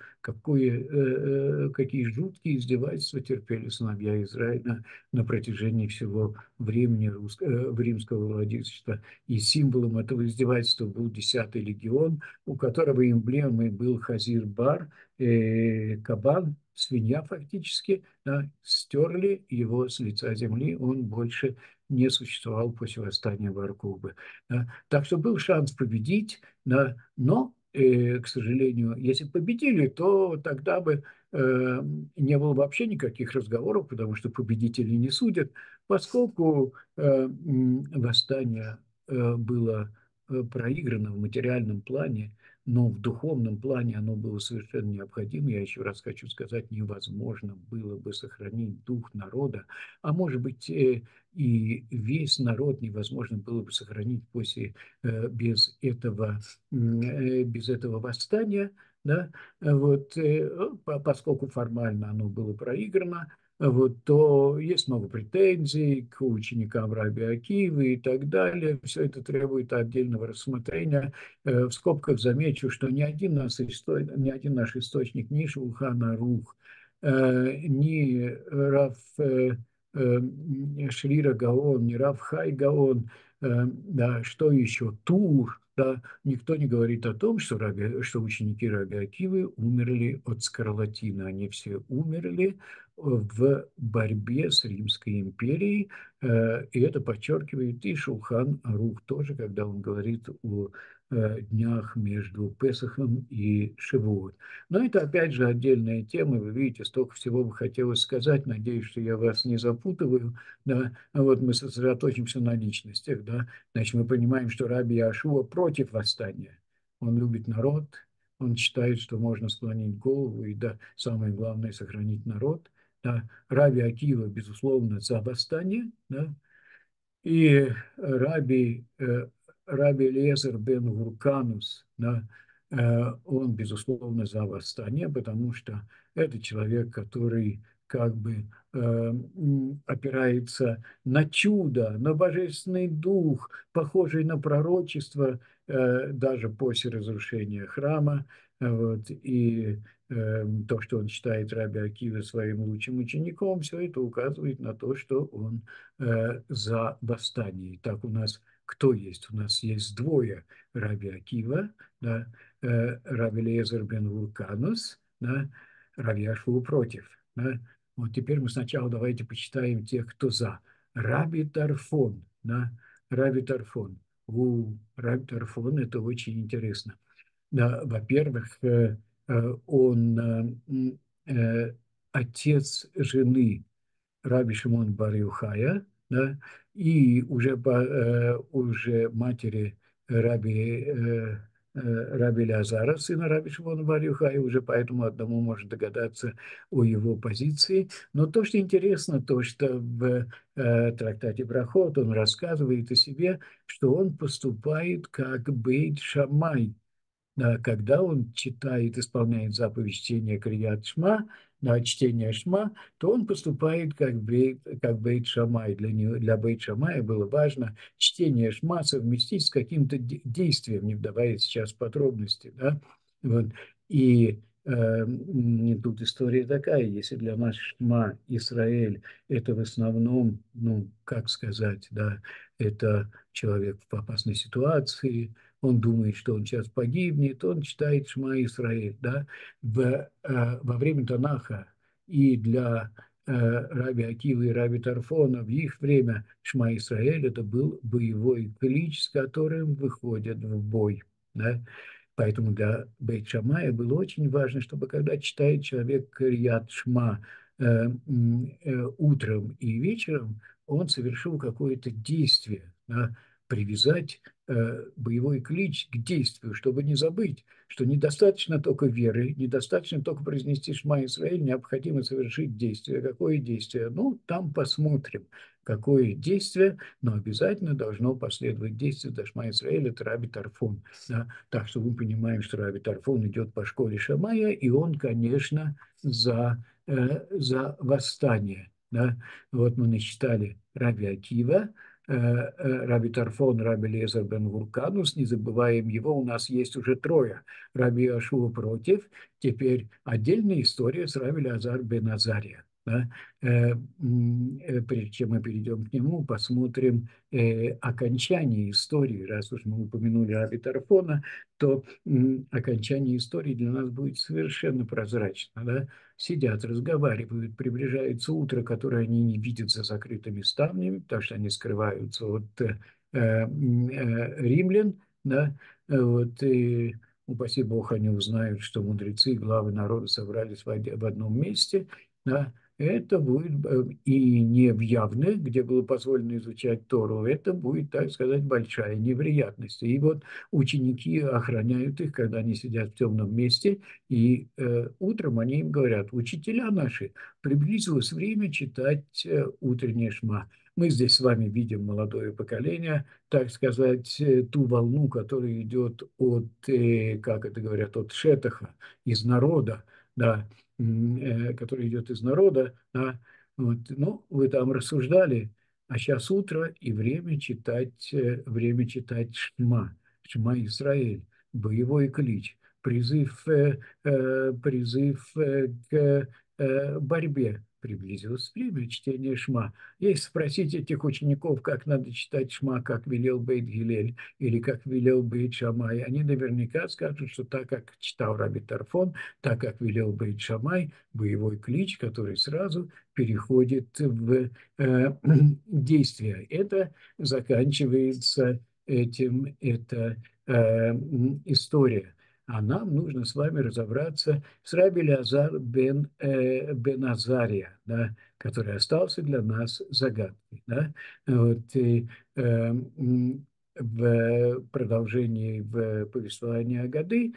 какие жуткие издевательства терпели сыновья Израиля на протяжении всего времени римского владычества. И символом этого издевательства был 10-й легион, у которого эмблемой был Хазир-Бар, кабан, свинья фактически, да, стерли его с лица земли, он больше не существовал после восстания Бар-Кохбы. Да. Так что был шанс победить, да, но, к сожалению, если победили, то тогда бы не было вообще никаких разговоров, потому что победители не судят, поскольку восстание было проиграно в материальном плане, но в духовном плане оно было совершенно необходимо. Я еще раз хочу сказать, невозможно было бы сохранить дух народа, а может быть и весь народ невозможно было бы сохранить без этого восстания, да, вот, поскольку формально оно было проиграно, вот, то есть много претензий к ученикам Раби Акивы и так далее. Все это требует отдельного рассмотрения. В скобках замечу, что ни один наш источник, ни Шулхан Арух, ни Рав Шрира Гаон, ни Рав Хай Гаон, да, что еще, Тур, да, никто не говорит о том, что ученики Раби Акивы умерли от скарлатины. Они все умерли в борьбе с Римской империей, и это подчеркивает и Шулхан Арух тоже, когда он говорит о днях между Песахом и Шивот. Но это, опять же, отдельная тема. Вы видите, столько всего бы хотелось сказать. Надеюсь, что я вас не запутываю. Да? А вот мы сосредоточимся на личностях. Да? Значит, мы понимаем, что Раби Яшуа против восстания. Он любит народ, он считает, что можно склонить голову и, да, самое главное, сохранить народ. Да? Раби Акива, безусловно, за восстание, да? И раби, раби Элиэзер бен Гурканус, да, он, безусловно, за восстание, потому что это человек, который как бы опирается на чудо, на божественный дух, похожий на пророчество, даже после разрушения храма. Вот, и то, что он считает Раби Акива своим лучшим учеником, все это указывает на то, что он за восстание. Так у нас кто есть? У нас есть двое: Раби Акива, да, Раби Лезер бен Вулканус, да, Раби Яшуа против. Да. Вот теперь мы сначала давайте почитаем тех, кто за. Раби Тарфон, да, Раби Тарфон. Раби Тарфон, это очень интересно. Да, во-первых, он отец жены Раби Шимон бар Юхая, да, и уже матери Раби, Раби Лазара, сына Раби Шимона бар Юхая, уже поэтому одному можно догадаться о его позиции. Но то, что интересно, то, что в трактате Брахот он рассказывает о себе, что он поступает как Бейт Шамай, да, когда он читает, исполняет заповедь чтения Крият Шма, да, чтения Шма, то он поступает как Бейт Шамай. Для Бейт Шамая было важно чтение Шма совместить с каким-то действием, не вдаваясь сейчас в подробности. Да? Вот. И тут история такая, если для нас Шма Исраэль это в основном, ну, как сказать, да, это человек в опасной ситуации, он думает, что он сейчас погибнет, он читает Шма Исраэль, да, во время Танаха и для Раби Акивы и Раби Тарфона в их время Шма Исраэль это был боевой клич, с которым выходят в бой, да. Поэтому для Бейт Шамая было очень важно, чтобы когда читает человек Кирьят Шма утром и вечером, он совершил какое-то действие, да, привязать боевой клич к действию, чтобы не забыть, что недостаточно только веры, недостаточно только произнести Шма Исраэль, необходимо совершить действие. Какое действие? Ну, там посмотрим, какое действие, но обязательно должно последовать действие до Шма Исраэль, это Раби Тарфон. Да? Так что мы понимаем, что Раби Тарфон идет по школе Шамая, и он, конечно, за восстание. Да? Вот мы насчитали Раби Акива, Раби Тарфон, Раби Лезер бен Гурканус, не забываем его, у нас есть уже трое. Раби Ашуа против, теперь отдельная история с Раби Лазар бен Азария. Да? Прежде чем мы перейдем к нему, посмотрим окончание истории. Раз уж мы упомянули Раби Тарфона, то окончание истории для нас будет совершенно прозрачно. Да? Сидят, разговаривают, приближается утро, которое они не видят за закрытыми ставнями, потому что они скрываются от римлян, да, вот, и упаси Бог, они узнают, что мудрецы и главы народа собрались в одном месте, да, это будет и не в явных, где было позволено изучать Тору, это будет, так сказать, большая неприятность. И вот ученики охраняют их, когда они сидят в темном месте, и утром они им говорят: учителя наши, приблизилось время читать утреннее Шма. Мы здесь с вами видим молодое поколение, так сказать, ту волну, которая идет от, как это говорят, от шетаха, из народа, да, который идет из народа, да, вот, ну, вы там рассуждали, а сейчас утро и время читать Шма, Шма Исраэль, боевой клич, призыв к борьбе. Приблизилось время чтения Шма. Если спросить этих учеников, как надо читать Шма, как велел Бейт Гилель или как велел Бейт Шамай, они наверняка скажут, что так, как читал Раби Тарфон, так, как велел Бейт Шамай, боевой клич, который сразу переходит в действие. Это заканчивается этим, эта история. А нам нужно с вами разобраться с Раби Лазар бен Азария, да, который остался для нас загадкой. Да? Вот, и, в продолжении в повествовании Агады,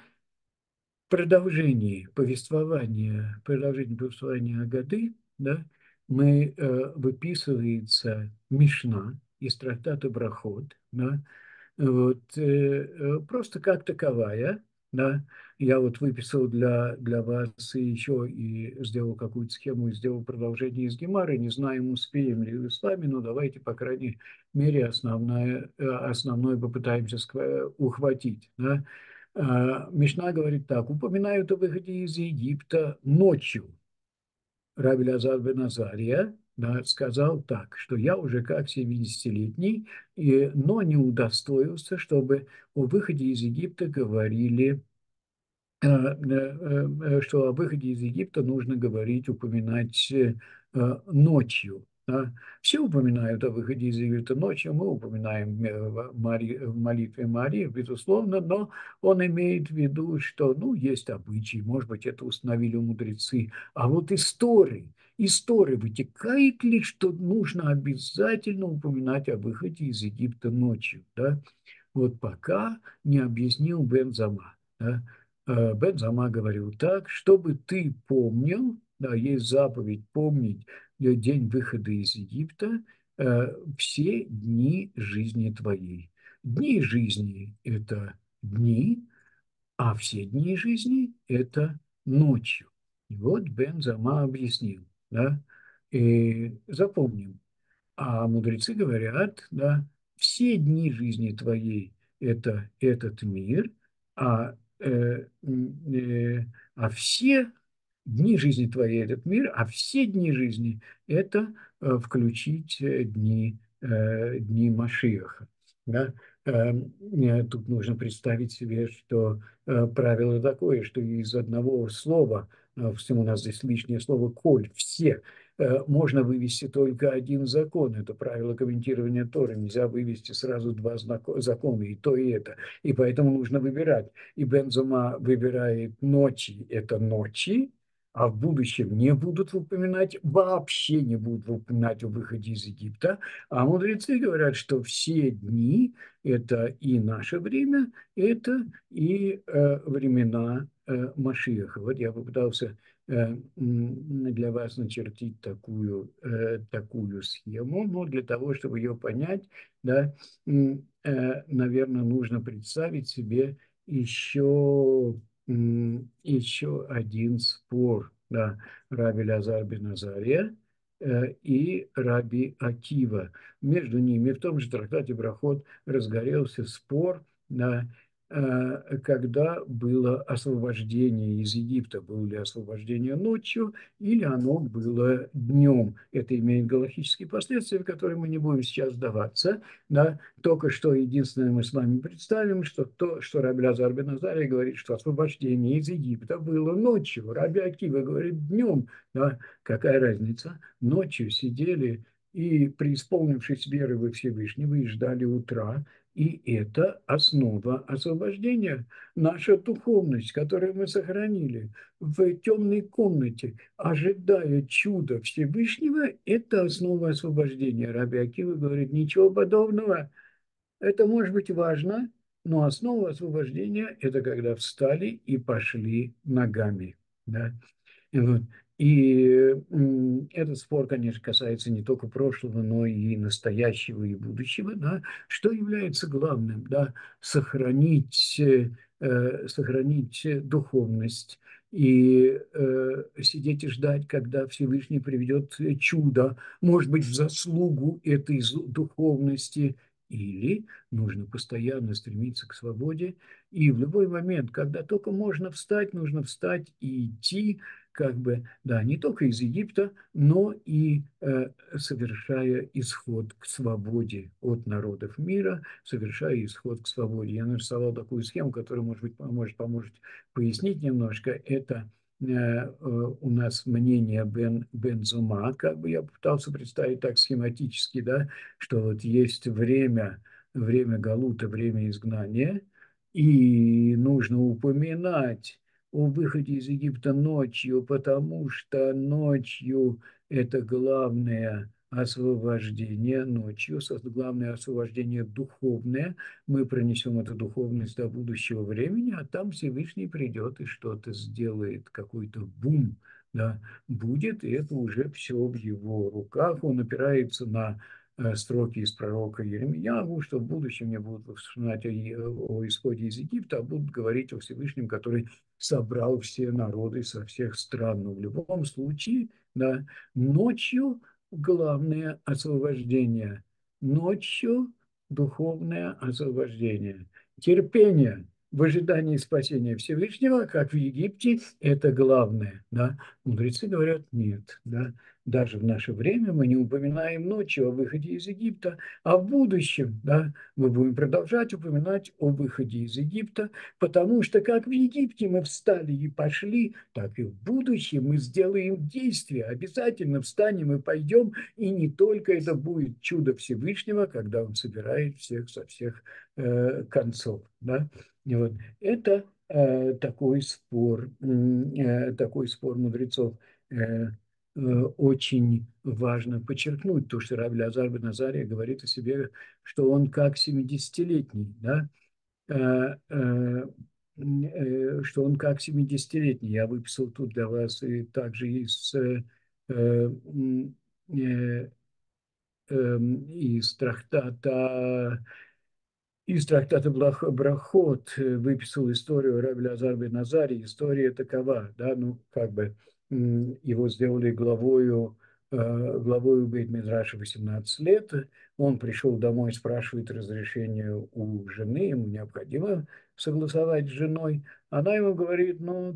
продолжение повествования Агады, да, мы выписывается Мишна из трактата Брахот, да, вот, просто как таковая, да. Я вот выписал для вас и еще и сделал какую-то схему, и сделал продолжение из Гемары. Не знаем, успеем ли с вами, но давайте, по крайней мере, основное попытаемся ухватить. Да. Мишна говорит так: упоминают о выходе из Египта ночью. Раби Лазар бен Азария, да, сказал так, что я уже как 70-летний, но не удостоился, чтобы о выходе из Египта говорили, что о выходе из Египта нужно говорить, упоминать ночью. Да. Все упоминают о выходе из Египта ночью, мы упоминаем в молитве Марии, безусловно, но он имеет в виду, что, ну, есть обычаи, может быть, это установили мудрецы, а вот история вытекает ли, что нужно обязательно упоминать о выходе из Египта ночью, да? Вот пока не объяснил Бен Зама. Да? Бен Зама говорил так: чтобы ты помнил, да, есть заповедь помнить день выхода из Египта, все дни жизни твоей. Дни жизни – это дни, а все дни жизни– это ночью. И вот Бен Зама объяснил, да, и запомним, а мудрецы говорят, да, все дни жизни твоей– это этот мир, а, а все дни жизни твоей– этот мир, а все дни жизни– это включить дни Машиаха. Да? Тут нужно представить себе, что правило такое, что из одного слова, у нас здесь лишнее слово «коль», все, можно вывести только один закон. Это правило комментирования Торы. Нельзя вывести сразу два закона, и то, и это. И поэтому нужно выбирать. И Бензома выбирает ночи– это ночи, а в будущем не будут упоминать, вообще не будут упоминать о выходе из Египта. А мудрецы говорят, что все дни– это и наше время, это и времена Машиаха. Вот я попытался для вас начертить такую схему, но для того, чтобы ее понять, да, наверное, нужно представить себе еще, еще один спор, да, Раби Лазар бен Азария и Раби Акива. Между ними в том же трактате Брахот разгорелся спор, да, когда было освобождение из Египта, было ли освобождение ночью или оно было днем. Это имеет галактические последствия, в которые мы не будем сейчас вдаваться. Да? Только что единственное мы с вами представим, что то, что Раби Лазар бен Азария говорит, что освобождение из Египта было ночью. Раби Акива говорит днем. Да? Какая разница? Ночью сидели и, преисполнившись веры во Всевышнего, и ждали утра, и это основа освобождения. Наша духовность, которую мы сохранили в темной комнате, ожидая чуда Всевышнего, это основа освобождения. Раби Акива говорит, ничего подобного. Это может быть важно, но основа освобождения– это когда встали и пошли ногами. Да? Вот. И этот спор, конечно, касается не только прошлого, но и настоящего, и будущего. Да? Что является главным? Да? Сохранить духовность и сидеть и ждать, когда Всевышний приведет чудо, может быть, в заслугу этой духовности, или нужно постоянно стремиться к свободе, и в любой момент, когда только можно встать, нужно встать и идти, как бы, да, не только из Египта, но и совершая исход к свободе от народов мира, совершая исход к свободе. Я нарисовал такую схему, которая, может быть, поможет пояснить немножко. Это у нас мнение Бензума, как бы я пытался представить так схематически, да, что вот есть время Галута, время изгнания, и нужно упоминать о выходе из Египта ночью, потому что ночью это главное освобождение, ночью главное освобождение духовное. Мы пронесем эту духовность до будущего времени, а там Всевышний придет и что-то сделает, какой-то бум, да, будет, и это уже все в его руках. Он опирается на строки из пророка Еремьяву, что в будущем не будут вспоминать о исходе из Египта, а будут говорить о Всевышнем, который собрал все народы со всех стран. Но в любом случае, да, ночью главное освобождение, ночью духовное освобождение. Терпение в ожидании спасения Всевышнего, как в Египте, это главное. Да? Мудрецы говорят, нет. Да? Даже в наше время мы не упоминаем ночью о выходе из Египта, а в будущем, да, мы будем продолжать упоминать о выходе из Египта, потому что как в Египте мы встали и пошли, так и в будущем мы сделаем действия, обязательно встанем и пойдем, и не только это будет чудо Всевышнего, когда Он собирает всех со всех концов. Да? И вот это такой спор мудрецов. Э, Очень важно подчеркнуть то, что Раби Лазар бен Азария говорит о себе, что он как 70-летний, да, что он как 70-летний. Я выписал тут для вас и также из трактата из трактата Брахот выписал историю Раби Лазар бен Азария. История такова, да, ну, как бы его сделали главою Бейт-Мидраша 18 лет. Он пришел домой, спрашивает разрешение у жены, ему необходимо согласовать с женой. Она ему говорит, ну,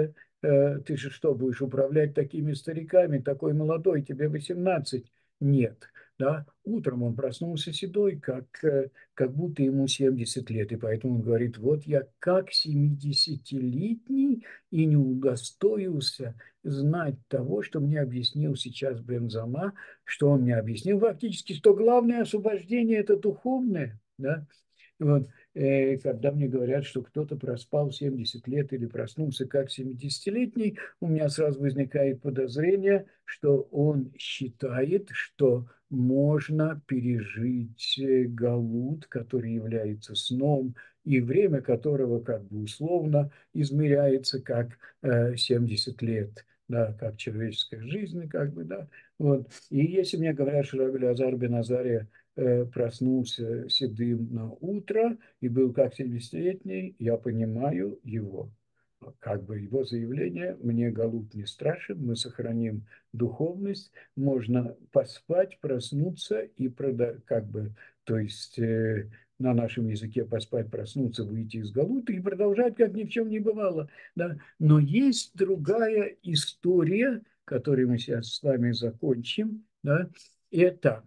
ты же что, будешь управлять такими стариками, такой молодой, тебе 18? Нет. Да? Утром он проснулся седой, как будто ему 70 лет. И поэтому он говорит, вот я как 70-летний и не удостоился знать того, что мне объяснил сейчас Бензама, что он мне объяснил фактически, что главное освобождение – это духовное. Да? Вот, когда мне говорят, что кто-то проспал 70 лет или проснулся как 70-летний, у меня сразу возникает подозрение, что он считает, что можно пережить галут, который является сном, и время которого как бы условно измеряется как 70 лет, да, как человеческая жизнь, как бы, да. Вот. И если мне говорят, что Раби Лазар бен Азария проснулся седым на утро и был как 70-летний, я понимаю его. Как бы его заявление, мне галут не страшен, мы сохраним духовность, можно поспать, проснуться и как бы, то есть на нашем языке поспать, проснуться, выйти из галута и продолжать, как ни в чем не бывало. Да? Но есть другая история, которую мы сейчас с вами закончим. Да? Это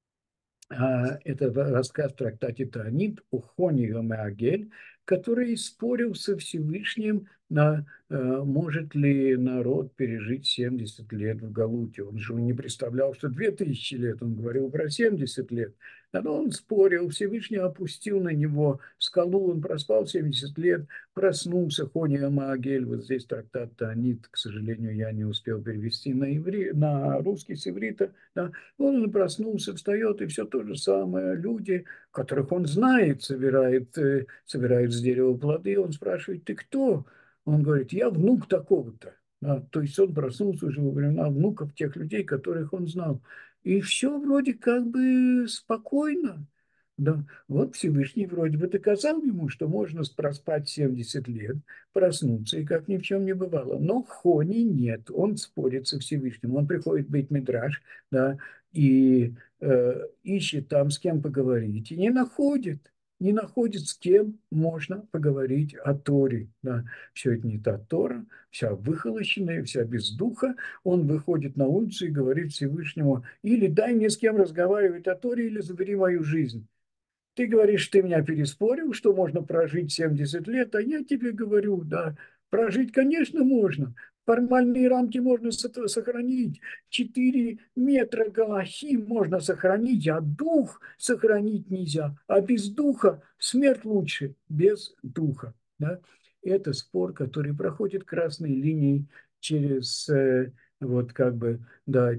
это рассказ в трактате Таанит о Хони Гамеагель, который спорил со Всевышним, может ли народ пережить 70 лет в Галуте. Он же не представлял, что 2000 лет, он говорил про 70 лет. Но он спорил, Всевышний опустил на него скалу, он проспал 70 лет, проснулся, Хони Гамеагель, вот здесь трактат Таанит, к сожалению, я не успел перевести на русский с иврита, да, он проснулся, встает, и все то же самое. Люди, которых он знает, собирает с дерева плоды. Он спрашивает, ты кто? Он говорит, я внук такого-то. То есть он проснулся уже во времена внуков тех людей, которых он знал. И все вроде как бы спокойно. Да. Вот Всевышний вроде бы доказал ему, что можно проспать 70 лет, проснуться, и как ни в чем не бывало. Но Хони нет, он спорит со Всевышним. Он приходит в Бейт-Мидраш, да, и ищет там, с кем поговорить, и не находит, с кем можно поговорить о Торе. Да. Все это не та Тора, вся выхолощенная, вся без духа. Он выходит на улицу и говорит Всевышнему, или дай мне с кем разговаривать о Торе, или забери мою жизнь. Ты говоришь, ты меня переспорил, что можно прожить 70 лет, а я тебе говорю, да, прожить, конечно, можно. Формальные рамки можно сохранить. 4 метра галахи можно сохранить, а дух сохранить нельзя. А без духа смерть лучше, без духа. Да? Это спор, который проходит красной линией через вот как бы, да,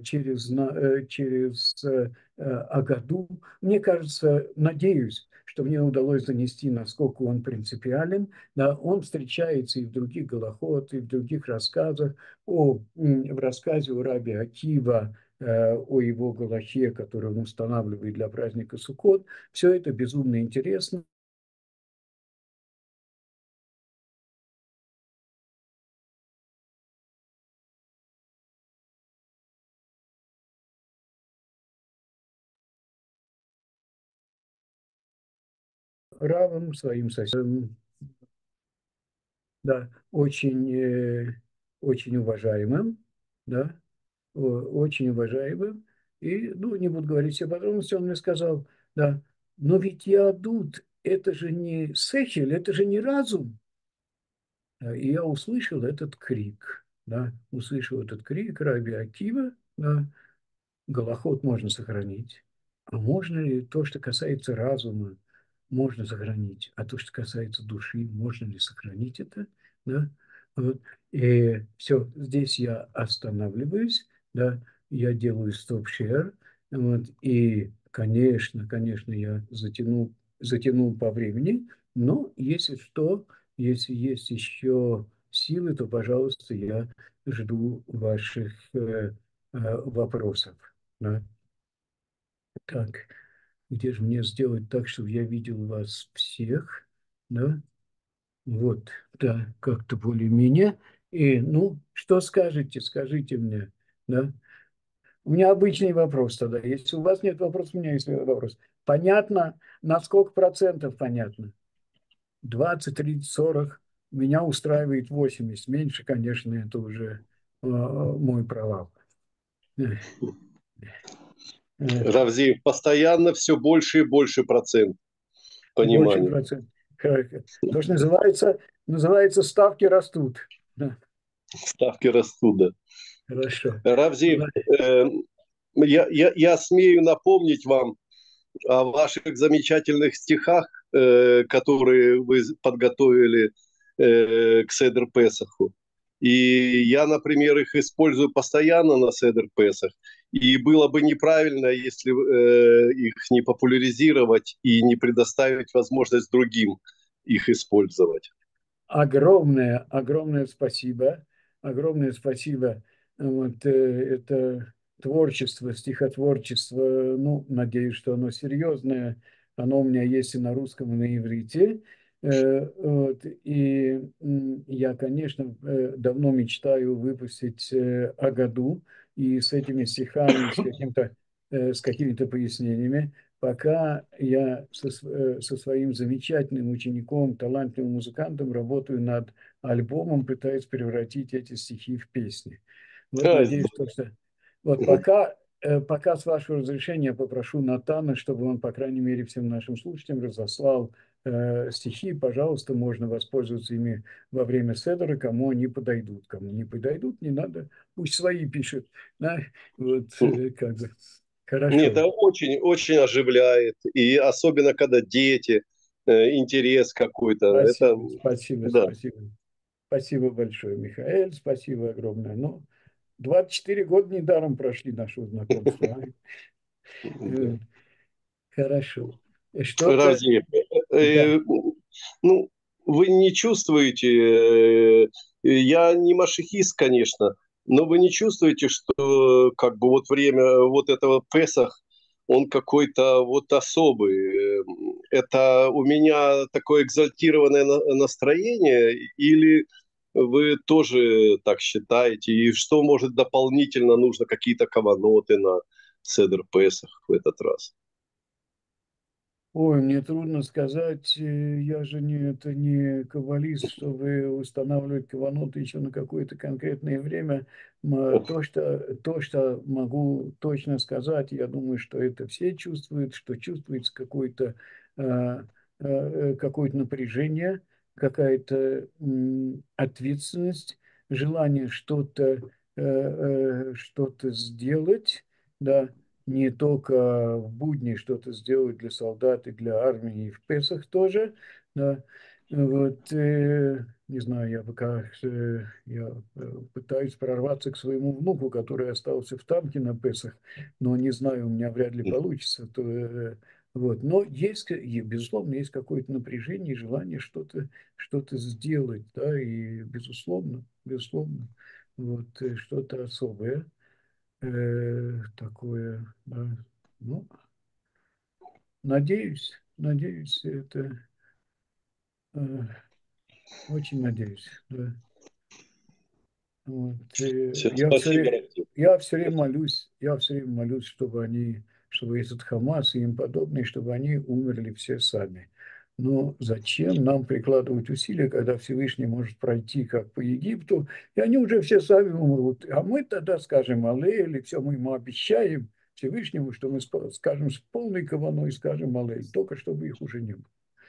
через Агаду. Мне кажется, надеюсь, что мне удалось донести, насколько он принципиален. Да, он встречается и в других Галахот, и в других рассказах. В рассказе у Раби Акива о его Галахе, который он устанавливает для праздника Суккот. Все это безумно интересно. Равом, своим соседом, да, очень уважаемым, да, очень уважаемым. И, ну, не буду говорить все подробности, он мне сказал, да, но ведь Иадут – это же не сехель, это же не разум. И я услышал этот крик, да, услышал этот крик Раби Акива, да, Голоход можно сохранить. А можно ли то, что касается разума, можно сохранить, а то, что касается души, можно ли сохранить это? Да? Вот. И все, здесь я останавливаюсь, да, я делаю стоп-шер, вот, и, конечно, я затянул по времени, но если что, если есть еще силы, то, пожалуйста, я жду ваших вопросов. Да. Так, Где же мне сделать так, чтобы я видел вас всех? Да? Вот, да, как-то более-менее. И, ну, что скажете, скажите мне, да? У меня обычный вопрос тогда. Если у вас нет вопроса, у меня есть вопрос. Понятно? На сколько процентов понятно? 20, 30, 40. Меня устраивает 80. Меньше, конечно, это уже мой провал. Эх, эх, Равзий, постоянно все больше и больше процент больше понимания. процентов. То, что называется ставки растут. Да, Ставки растут, да. хорошо. Равзий, Ладно. я смею напомнить вам о ваших замечательных стихах, которые вы подготовили к Седер Песаху. И я, например, их использую постоянно на Седер Песах. И было бы неправильно, если их не популяризировать и не предоставить возможность другим их использовать. Огромное, огромное спасибо. Огромное спасибо. Вот, это творчество, стихотворчество, ну, надеюсь, что оно серьезное. Оно у меня есть и на русском, и на иврите. Вот, и я, конечно, давно мечтаю выпустить Агаду и с этими стихами, с какими-то пояснениями. Пока я со своим замечательным учеником, талантливым музыкантом работаю над альбомом, пытаюсь превратить эти стихи в песни. Вот надеюсь, что... Вот пока с вашего разрешения я попрошу Натана, чтобы он, по крайней мере, всем нашим слушателям разослал стихи. Пожалуйста, можно воспользоваться ими во время седера, кому они подойдут. Кому не подойдут, не надо, пусть свои пишет. Да? Вот как бы. Нет, Хорошо. это очень, очень оживляет. И особенно, когда дети, интерес какой-то. Это, Спасибо, спасибо, да. спасибо. Спасибо большое, Михаил, спасибо огромное. Ну, 24 года недаром прошли нашего знакомства. Да. Хорошо. Что-то, Равзеев, да. ну, вы не чувствуете, я не машихист, конечно, но вы не чувствуете, что как бы вот время вот этого Песах, он какой-то вот особый. Это у меня такое экзальтированное настроение или вы тоже так считаете? И что, может, дополнительно нужно какие-то каваноты на Седер Песах в этот раз? Ой, мне трудно сказать, я же это не каббалист, чтобы устанавливать каваноты еще на какое-то конкретное время. То, что могу точно сказать, я думаю, что это все чувствуют, что чувствуется какое-то напряжение, какая-то ответственность, желание что-то сделать, да, не только в будни что-то сделать для солдат и для армии, и в Песах тоже. Да. Вот, не знаю, я пытаюсь прорваться к своему внуку, который остался в танке на Песах, но не знаю, у меня вряд ли получится. Вот. Но безусловно, есть какое-то напряжение и желание что-то сделать, да, и безусловно, вот, что-то особое такое, да. Ну, надеюсь, это э, очень надеюсь, да. Вот, Все, спасибо, Равзеев. я все время молюсь, чтобы этот Хамас и им подобные, чтобы они умерли все сами. Но зачем нам прикладывать усилия, когда Всевышний может пройти как по Египту, и они уже все сами умрут. А мы тогда скажем Аллель, и все мы ему обещаем Всевышнему, что мы скажем с полной каваной, скажем Аллель, только чтобы их уже не было.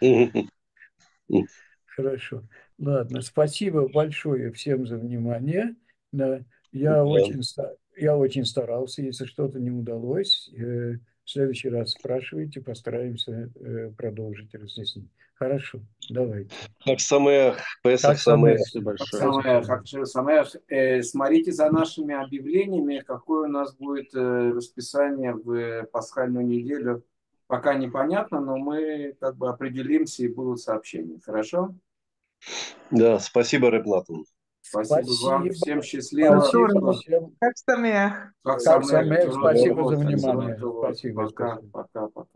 Хорошо. Ладно, спасибо большое всем за внимание. Да, Да. я очень старался. Если что-то не удалось, в следующий раз спрашивайте, постараемся продолжить разъяснить. Хорошо, давайте. Хаг Самеах, Песах Как Самеах. самое, Спасибо большое. Песах Самая, смотрите за нашими объявлениями, какое у нас будет расписание в пасхальную неделю. Пока непонятно, но мы как бы определимся и будут сообщения. Хорошо? Да, спасибо, Рэб Натан. Спасибо вам. Спасибо, Всем счастливо. спасибо Культурно. всем. Как самих. Как Как самое самое, всего спасибо за доброго. Всего внимание. доброго. Спасибо, Пока, спасибо. пока, пока.